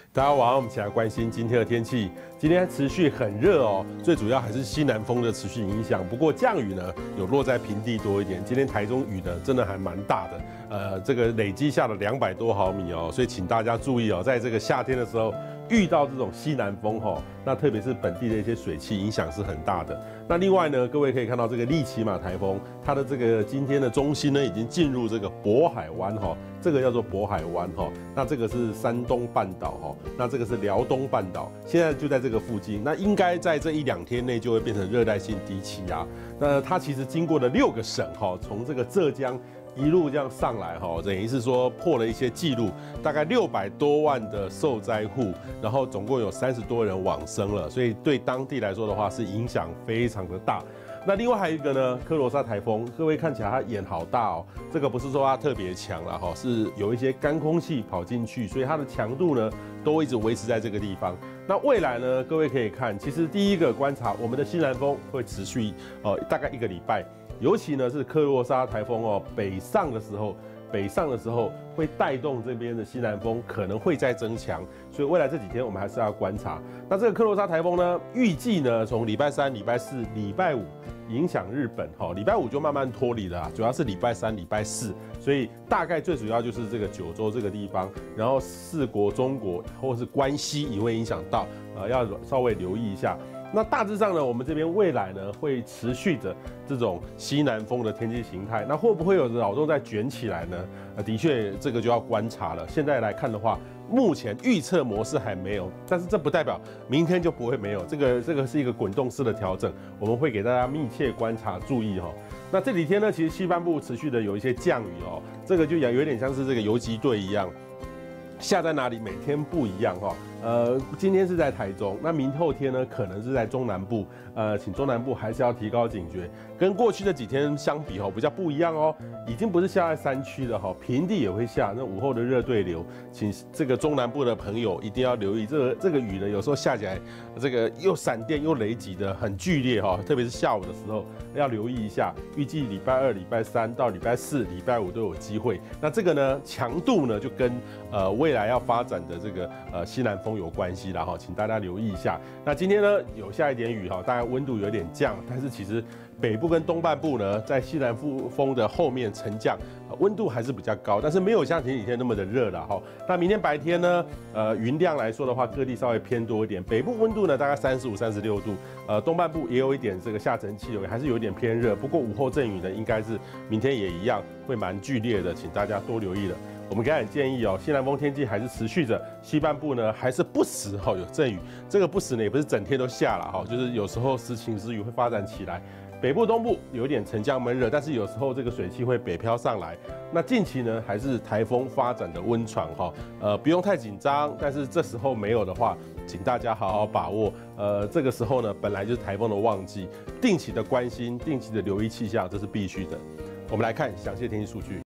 大家晚上我们一起来关心今天的天气。今天持续很热哦，最主要还是西南风的持续影响。不过降雨呢，有落在平地多一点。今天台中雨呢，真的还蛮大的，这个累积下了200多毫米哦，所以请大家注意哦，在这个夏天的时候遇到这种西南风哈，那特别是本地的一些水汽影响是很大的。那另外呢，各位可以看到这个利奇马台风，它的这个今天的中心呢，已经进入这个渤海湾哈，这个叫做渤海湾哈，那这个是山东半岛哈，那这个是辽东半岛，现在就在这个附近，那应该在这1-2天内就会变成热带性低气压。那它其实经过了6个省哈，从这个浙江一路这样上来哈，等于是说破了一些记录，大概600多万的受灾户，然后总共有30多人往生了，所以对当地来说的话是影响非常的大。那另外还有一个呢，科罗莎台风，各位看起来它眼好大哦，这个不是说它特别强啦哈，是有一些干空气跑进去，所以它的强度呢都一直维持在这个地方。那未来呢，各位可以看，其实第一个观察，我们的西南风会持续大概1个礼拜。尤其呢是科罗莎台风哦，北上的时候会带动这边的西南风可能会再增强，所以未来这几天我们还是要观察。那这个科罗莎台风呢，预计呢从礼拜3、礼拜4、礼拜5影响日本，礼拜5就慢慢脱离了啦，主要是礼拜3、礼拜4，所以大概最主要就是这个九州这个地方，然后4国、中国或是关西也会影响到，要稍微留意一下。那大致上呢，我们这边未来呢会持续着这种西南风的天气形态，那会不会有扰动再卷起来呢？的确，这个就要观察了。现在来看的话，目前预测模式还没有，但是这不代表明天就不会没有。这个是一个滚动式的调整，我们会给大家密切观察，注意哈。那这几天呢，其实西半部持续的有一些降雨哦，这个就有点像是这个游击队一样。下在哪里？每天不一样哈。今天是在台中，那明后天呢，可能是在中南部。请中南部还是要提高警觉，跟过去的几天相比哈，比较不一样哦。已经不是下在山区了哈，平地也会下。那午后的热对流，请这个中南部的朋友一定要留意，这个雨呢，有时候下起来，这个又闪电又雷击的很剧烈哈，特别是下午的时候要留意一下。预计礼拜2、礼拜3到礼拜4、礼拜5都有机会。那这个呢，强度呢就跟未来要发展的这个西南风有关系啦哈，请大家留意一下。那今天呢有下一点雨哈，大概温度有点降，但是其实北部跟东半部呢，在西南风的后面沉降，温度还是比较高，但是没有像前几天那么的热了哈。那明天白天呢，云量来说的话，各地稍微偏多一点，北部温度呢大概35、36度，东半部也有一点这个下沉气流，还是有一点偏热。不过午后阵雨呢，应该是明天也一样会蛮剧烈的，请大家多留意了。我们给大家建议哦，西南风天气还是持续着，西半部呢还是不时哈有阵雨，这个不时呢也不是整天都下了哈，就是有时候时晴时雨会发展起来。北部、东部有点沉降闷热，但是有时候这个水汽会北漂上来。那近期呢还是台风发展的温床哈，不用太紧张，但是这时候没有的话，请大家好好把握。这个时候呢本来就是台风的旺季，定期的关心、定期的留意气象，这是必须的。我们来看详细的天气数据。